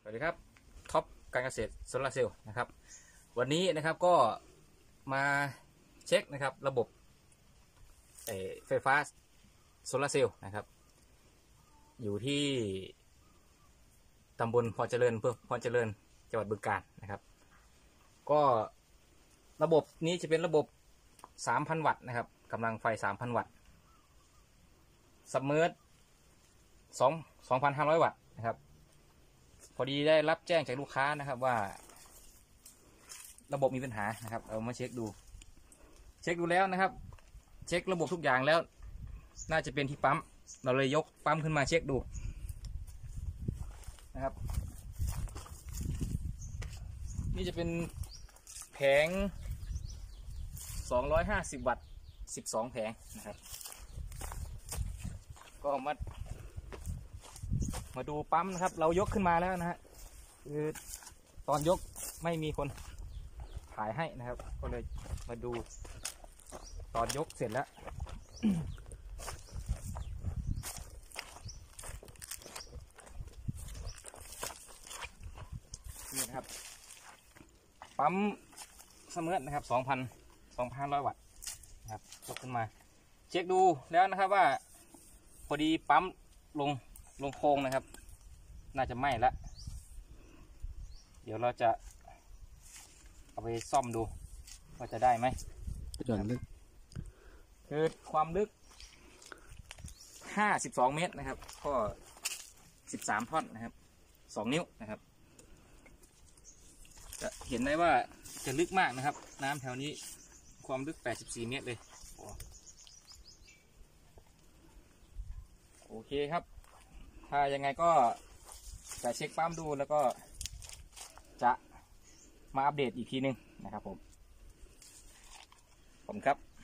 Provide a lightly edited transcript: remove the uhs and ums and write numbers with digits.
วัสดีครับท็อปการเกษตรโซลาร์เซลล์นะครับวันนี้นะครับก็มาเช็คนะครับระบบไฟฟ้าโซลาร์เซลล์นะครับอยู่ที่ตำบลพรเจริญอำเภอพรเจริญจังหวัดบึงกาฬนะครับก็ระบบนี้จะเป็นระบบ 3,000 วัตต์นะครับกำลังไฟ 3,000 วัตต์ซับเมอร์2,500 วัตต์นะครับพอดีได้รับแจ้งจากลูกค้านะครับว่าระบบมีปัญหานะครับเอามาเช็คดูแล้วนะครับเช็คระบบทุกอย่างแล้วน่าจะเป็นที่ปั๊มเราเลยยกปั๊มขึ้นมาเช็คดูนะครับนี่จะเป็นแผง250 วัตต์12 แผงนะครับก็มาดูปั๊มนะครับเรายกขึ้นมาแล้วนะฮะคือตอนยกไม่มีคนถ่ายให้นะครับก็เลยมาดูตอนยกเสร็จแล้วนี่นะครับปั๊มเสมอนะครับ2,500 วัตต์นะครับยกขึ้นมาเช็คดูแล้วนะครับว่าพอดีปั๊มลงโค้งนะครับน่าจะไหม้แล้วเดี๋ยวเราจะเอาไปซ่อมดูว่าจะได้ไหมหย่อนลึกคือความลึก52 เมตรนะครับก็13 ท่อนนะครับ2 นิ้วนะครับจะเห็นได้ว่าจะลึกมากนะครับน้ำแถวนี้ความลึก84 เมตรเลยโอเคครับถ้ายังไงก็จะเช็คปั๊มดูแล้วก็จะมาอัปเดตอีกทีนึงนะครับผมครับ